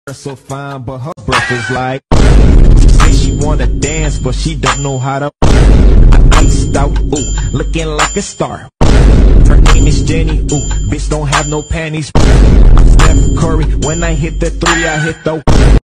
So fine, but her breath is like. Say she wanna dance, but she don't know how to. I iced out, ooh, looking like a star. Her name is Jenny, ooh, bitch don't have no panties. I'm Steph Curry, when I hit the three, I hit the.